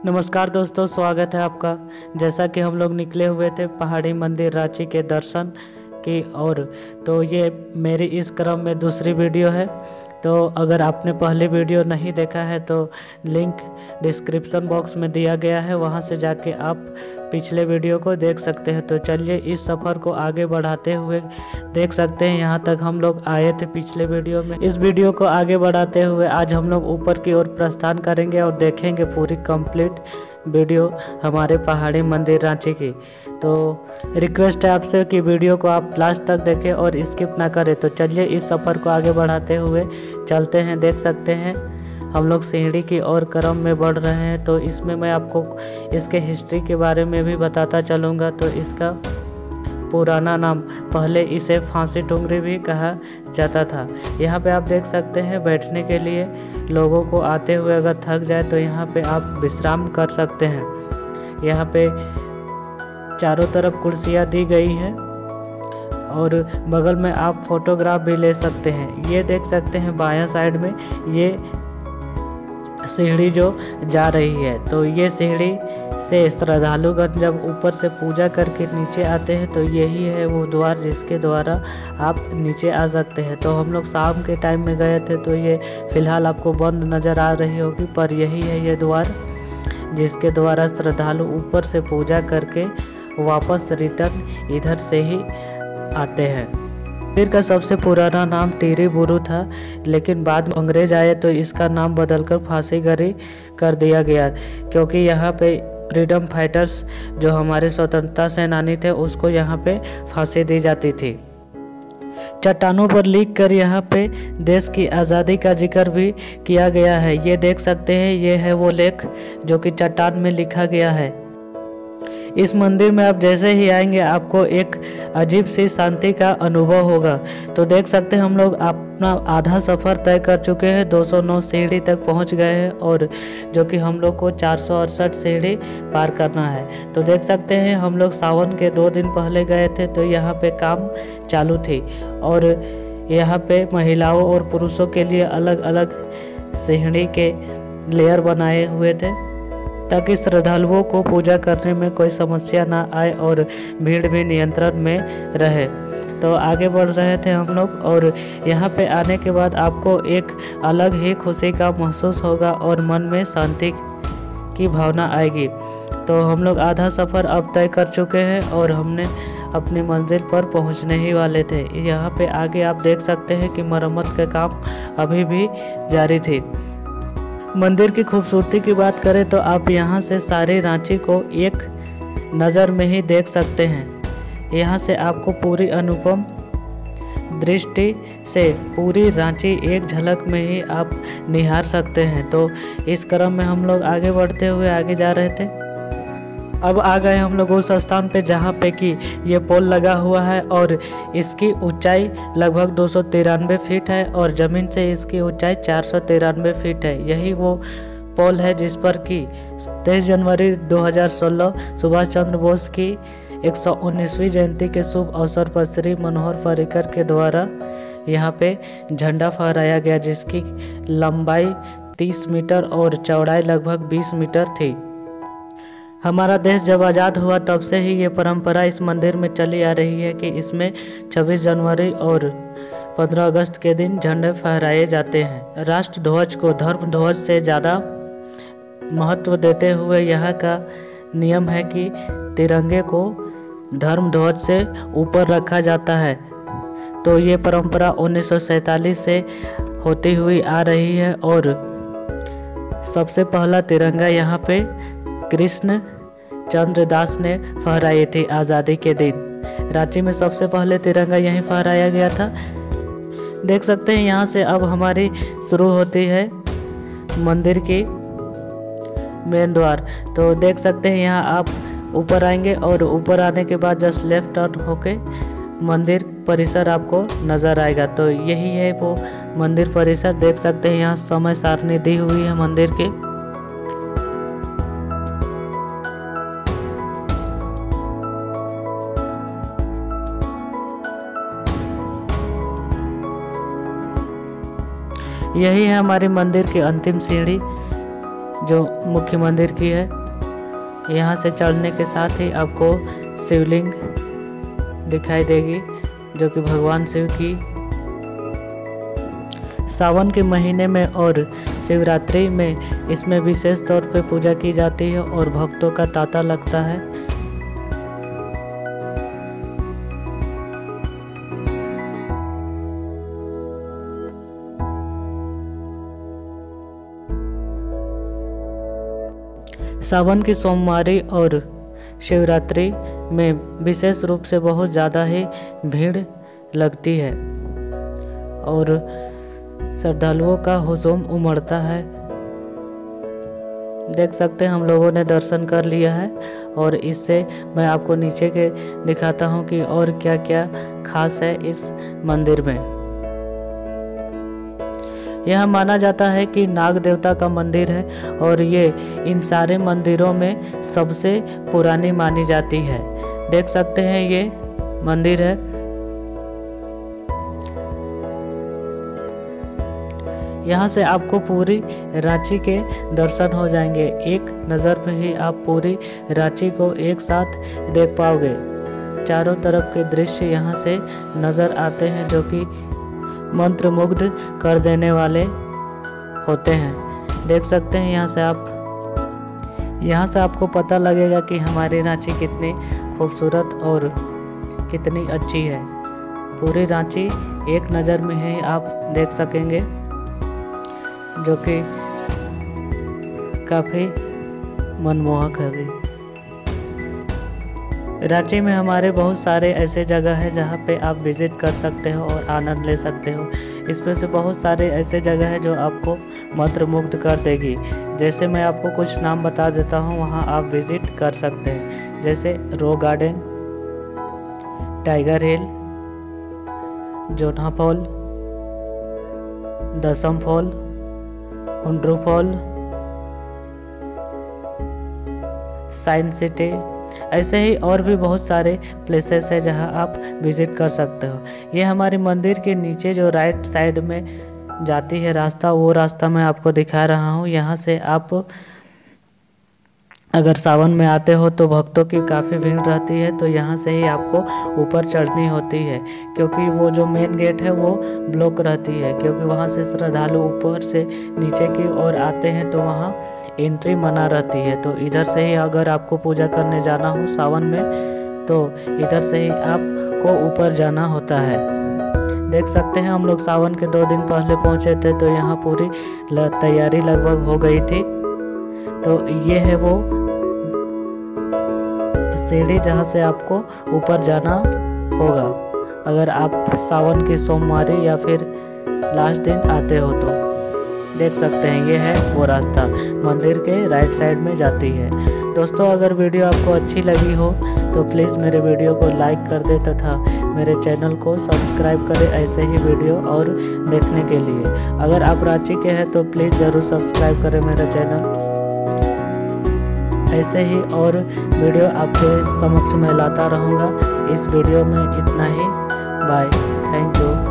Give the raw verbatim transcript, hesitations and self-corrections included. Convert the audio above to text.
नमस्कार दोस्तों, स्वागत है आपका। जैसा कि हम लोग निकले हुए थे पहाड़ी मंदिर रांची के दर्शन की ओर, तो ये मेरी इस क्रम में दूसरी वीडियो है। तो अगर आपने पहली वीडियो नहीं देखा है तो लिंक डिस्क्रिप्शन बॉक्स में दिया गया है, वहां से जाके आप पिछले वीडियो को देख सकते हैं। तो चलिए इस सफ़र को आगे बढ़ाते हुए देख सकते हैं। यहाँ तक हम लोग आए थे पिछले वीडियो में। इस वीडियो को आगे बढ़ाते हुए आज हम लोग ऊपर की ओर प्रस्थान करेंगे और देखेंगे पूरी कंप्लीट वीडियो हमारे पहाड़ी मंदिर रांची की। तो रिक्वेस्ट है आपसे कि वीडियो को आप लास्ट तक देखें और स्किप ना करें। तो चलिए इस सफ़र को आगे बढ़ाते हुए चलते हैं। देख सकते हैं हम लोग सीढ़ी की ओर क्रम में बढ़ रहे हैं। तो इसमें मैं आपको इसके हिस्ट्री के बारे में भी बताता चलूँगा। तो इसका पुराना नाम, पहले इसे फांसी टुंगरी भी कहा जाता था। यहाँ पे आप देख सकते हैं बैठने के लिए लोगों को आते हुए अगर थक जाए तो यहाँ पे आप विश्राम कर सकते हैं। यहाँ पे चारों तरफ कुर्सियाँ दी गई हैं और बगल में आप फोटोग्राफ भी ले सकते हैं। ये देख सकते हैं बायां साइड में ये सीढ़ी जो जा रही है। तो ये सीढ़ी से श्रद्धालुगण जब ऊपर से पूजा करके नीचे आते हैं तो यही है वो द्वार जिसके द्वारा आप नीचे आ सकते हैं। तो हम लोग शाम के टाइम में गए थे तो ये फ़िलहाल आपको बंद नज़र आ रही होगी, पर यही है ये द्वार जिसके द्वारा श्रद्धालु ऊपर से पूजा करके वापस रिटर्न इधर से ही आते हैं। मंदिर का सबसे पुराना नाम टिहरी बुरु था, लेकिन बाद में अंग्रेज आए तो इसका नाम बदलकर फांसीगढ़ी कर दिया गया, क्योंकि यहाँ पे फ्रीडम फाइटर्स जो हमारे स्वतंत्रता सेनानी थे उसको यहाँ पे फांसी दी जाती थी। चट्टानों पर लिख कर यहाँ पे देश की आज़ादी का जिक्र भी किया गया है। ये देख सकते हैं, ये है वो लेख जो कि चट्टान में लिखा गया है। इस मंदिर में आप जैसे ही आएंगे आपको एक अजीब सी शांति का अनुभव होगा। तो देख सकते हैं हम लोग अपना आधा सफ़र तय कर चुके हैं। दो सौ नौ सीढ़ी तक पहुंच गए हैं और जो कि हम लोग को चार सौ अड़सठ सीढ़ी पार करना है। तो देख सकते हैं हम लोग सावन के दो दिन पहले गए थे तो यहाँ पे काम चालू थी और यहाँ पे महिलाओं और पुरुषों के लिए अलग अलग सीढ़ी के लेयर बनाए हुए थे ताकि श्रद्धालुओं को पूजा करने में कोई समस्या ना आए और भीड़ भी नियंत्रण में रहे। तो आगे बढ़ रहे थे हम लोग और यहाँ पे आने के बाद आपको एक अलग ही खुशी का महसूस होगा और मन में शांति की भावना आएगी। तो हम लोग आधा सफ़र अब तय कर चुके हैं और हमने अपनी मंजिल पर पहुँचने ही वाले थे। यहाँ पे आगे आप देख सकते हैं कि मरम्मत का काम अभी भी जारी थी। मंदिर की खूबसूरती की बात करें तो आप यहाँ से सारे रांची को एक नज़र में ही देख सकते हैं। यहाँ से आपको पूरी अनुपम दृष्टि से पूरी रांची एक झलक में ही आप निहार सकते हैं। तो इस क्रम में हम लोग आगे बढ़ते हुए आगे जा रहे थे। अब आ गए हम लोग उस स्थान पे जहाँ पे कि ये पोल लगा हुआ है और इसकी ऊंचाई लगभग दो सौ तिरानवे फीट है और ज़मीन से इसकी ऊंचाई चार सौ तिरानवे फीट है। यही वो पोल है जिस पर कि तेईस जनवरी दो हज़ार सोलह सुभाष चंद्र बोस की एक सौ उन्नीसवीं जयंती के शुभ अवसर पर श्री मनोहर पर्रिकर के द्वारा यहाँ पे झंडा फहराया गया, जिसकी लंबाई तीस मीटर और चौड़ाई लगभग बीस मीटर थी। हमारा देश जब आज़ाद हुआ तब से ही ये परंपरा इस मंदिर में चली आ रही है कि इसमें छब्बीस जनवरी और पंद्रह अगस्त के दिन झंडे फहराए जाते हैं। राष्ट्र ध्वज को धर्म ध्वज से ज़्यादा महत्व देते हुए यहाँ का नियम है कि तिरंगे को धर्म ध्वज से ऊपर रखा जाता है। तो ये परंपरा उन्नीस सौ सैंतालीस से होती हुई आ रही है और सबसे पहला तिरंगा यहाँ पे कृष्ण चंद्र दास ने फहराई थी आज़ादी के दिन। रांची में सबसे पहले तिरंगा यहीं फहराया गया था। देख सकते हैं यहाँ से अब हमारी शुरू होती है मंदिर की मेन द्वार। तो देख सकते हैं यहाँ आप ऊपर आएंगे और ऊपर आने के बाद जस्ट लेफ्ट टर्न होके मंदिर परिसर आपको नज़र आएगा। तो यही है वो मंदिर परिसर। देख सकते हैं यहाँ समय सारणी दी हुई है मंदिर की। यही है हमारे मंदिर की अंतिम सीढ़ी। जो मुख्य मंदिर की है। यहाँ से चढ़ने के साथ ही आपको शिवलिंग दिखाई देगी जो कि भगवान शिव की सावन के महीने में और शिवरात्रि में इसमें विशेष तौर पे पूजा की जाती है और भक्तों का तांता लगता है। सावन की सोमवारी और शिवरात्रि में विशेष रूप से बहुत ज़्यादा ही भीड़ लगती है और श्रद्धालुओं का हुजूम उमड़ता है। देख सकते हैं हम लोगों ने दर्शन कर लिया है और इससे मैं आपको नीचे के दिखाता हूं कि और क्या क्या खास है इस मंदिर में। यह माना जाता है कि नाग देवता का मंदिर है और ये इन सारे मंदिरों में सबसे पुरानी मानी जाती है। देख सकते हैं ये मंदिर है। यहाँ से आपको पूरी रांची के दर्शन हो जाएंगे। एक नज़र में ही आप पूरी रांची को एक साथ देख पाओगे। चारों तरफ के दृश्य यहाँ से नज़र आते हैं जो कि मंत्रमुग्ध कर देने वाले होते हैं। देख सकते हैं यहाँ से आप यहाँ से आपको पता लगेगा कि हमारी रांची कितनी खूबसूरत और कितनी अच्छी है। पूरी रांची एक नज़र में ही आप देख सकेंगे जो कि काफ़ी मनमोहक है। रांची में हमारे बहुत सारे ऐसे जगह हैं जहाँ पे आप विज़िट कर सकते हो और आनंद ले सकते हो। इसमें से बहुत सारे ऐसे जगह हैं जो आपको मंत्रमुग्ध कर देगी। जैसे मैं आपको कुछ नाम बता देता हूँ, वहाँ आप विज़िट कर सकते हैं। जैसे rock garden, tiger hill, Jodha fall, Dassam fall, Hundru fall, science city, ऐसे ही और भी बहुत सारे प्लेसेस है जहां आप विज़िट कर सकते हो। ये हमारे मंदिर के नीचे जो राइट साइड में जाती है रास्ता, वो रास्ता मैं आपको दिखा रहा हूँ। यहाँ से आप अगर सावन में आते हो तो भक्तों की काफ़ी भीड़ रहती है, तो यहाँ से ही आपको ऊपर चढ़नी होती है क्योंकि वो जो मेन गेट है वो ब्लॉक रहती है। क्योंकि वहाँ से श्रद्धालु ऊपर से नीचे की ओर आते हैं तो वहाँ एंट्री मना रहती है। तो इधर से ही अगर आपको पूजा करने जाना हो सावन में तो इधर से ही आपको ऊपर जाना होता है। देख सकते हैं हम लोग सावन के दो दिन पहले पहुंचे थे तो यहाँ पूरी तैयारी लगभग हो गई थी। तो ये है वो सीढ़ी जहाँ से आपको ऊपर जाना होगा अगर आप सावन की सोमवारी या फिर लास्ट दिन आते हो तो। देख सकते हैं ये है वो रास्ता मंदिर के राइट साइड में जाती है। दोस्तों अगर वीडियो आपको अच्छी लगी हो तो प्लीज़ मेरे वीडियो को लाइक कर दे तथा मेरे चैनल को सब्सक्राइब करें ऐसे ही वीडियो और देखने के लिए। अगर आप रांची के हैं तो प्लीज़ ज़रूर सब्सक्राइब करें मेरा चैनल। ऐसे ही और वीडियो आपके समक्ष में लाता रहूँगा। इस वीडियो में इतना ही। Bye, thank you.